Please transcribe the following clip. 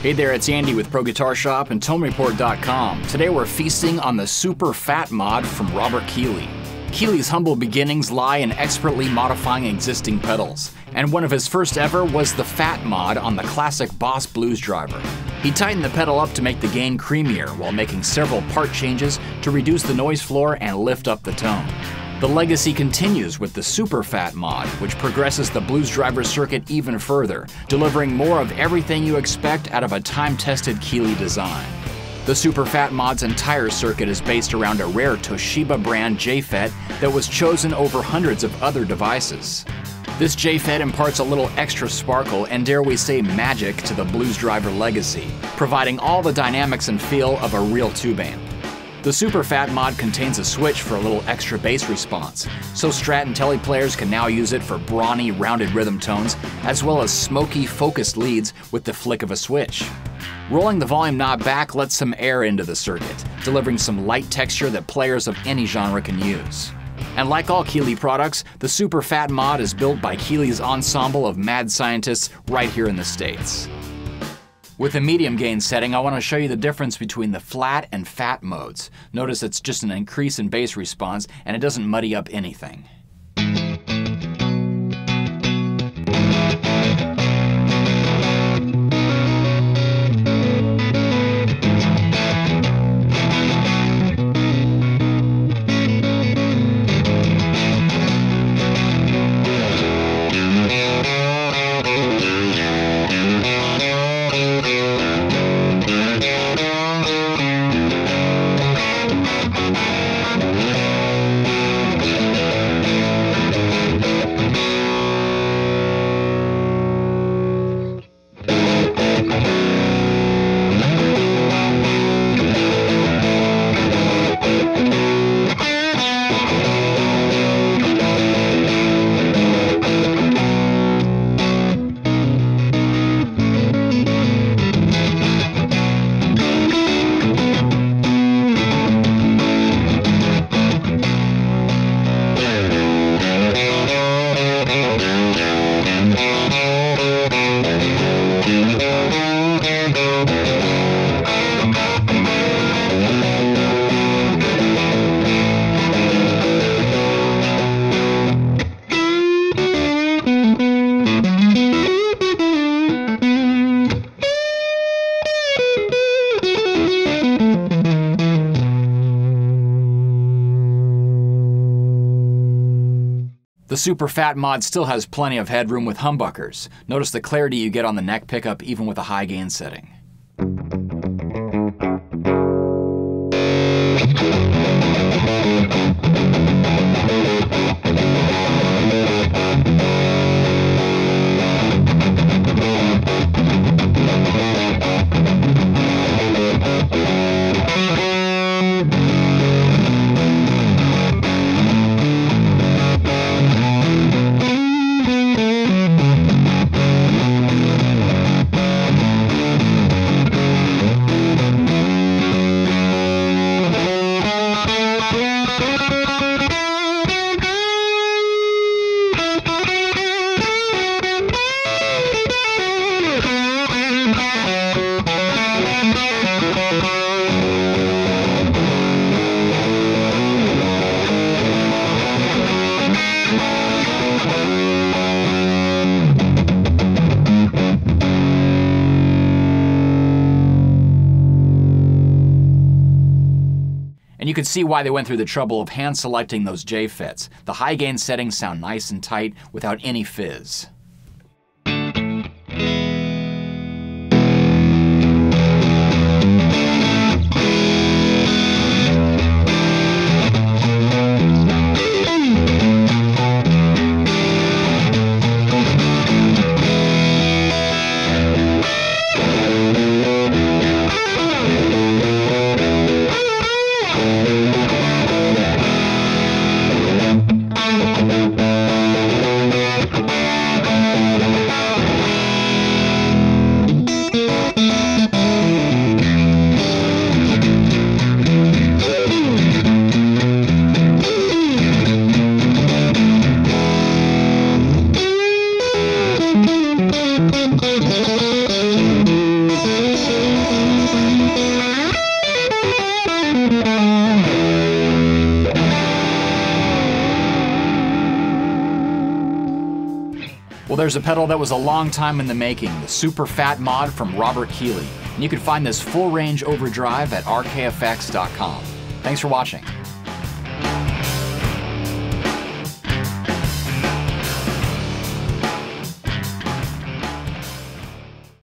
Hey there, it's Andy with Pro Guitar Shop and ToneReport.com. Today we're feasting on the Super Phat Mod from Robert Keeley. Keeley's humble beginnings lie in expertly modifying existing pedals, and one of his first ever was the Phat Mod on the classic Boss Blues driver. He tightened the pedal up to make the gain creamier while making several part changes to reduce the noise floor and lift up the tone. The legacy continues with the Super Phat Mod, which progresses the blues driver circuit even further, delivering more of everything you expect out of a time-tested Keeley design. The Super Phat Mod's entire circuit is based around a rare Toshiba-brand JFET that was chosen over hundreds of other devices. This JFET imparts a little extra sparkle and, dare we say, magic to the blues driver legacy, providing all the dynamics and feel of a real tube amp. The Super Phat Mod contains a switch for a little extra bass response, so Strat and Tele players can now use it for brawny, rounded rhythm tones, as well as smoky, focused leads with the flick of a switch. Rolling the volume knob back lets some air into the circuit, delivering some light texture that players of any genre can use. And like all Keeley products, the Super Phat Mod is built by Keeley's ensemble of mad scientists right here in the States. With the medium gain setting, I want to show you the difference between the flat and fat modes. Notice it's just an increase in bass response and it doesn't muddy up anything. The Super Phat Mod still has plenty of headroom with humbuckers. Notice the clarity you get on the neck pickup even with a high gain setting. And you can see why they went through the trouble of hand selecting those JFETs. The high gain settings sound nice and tight without any fizz. Well, there's a pedal that was a long time in the making, the Super Phat Mod from Robert Keeley. And you can find this full range overdrive at rkfx.com. Thanks for watching.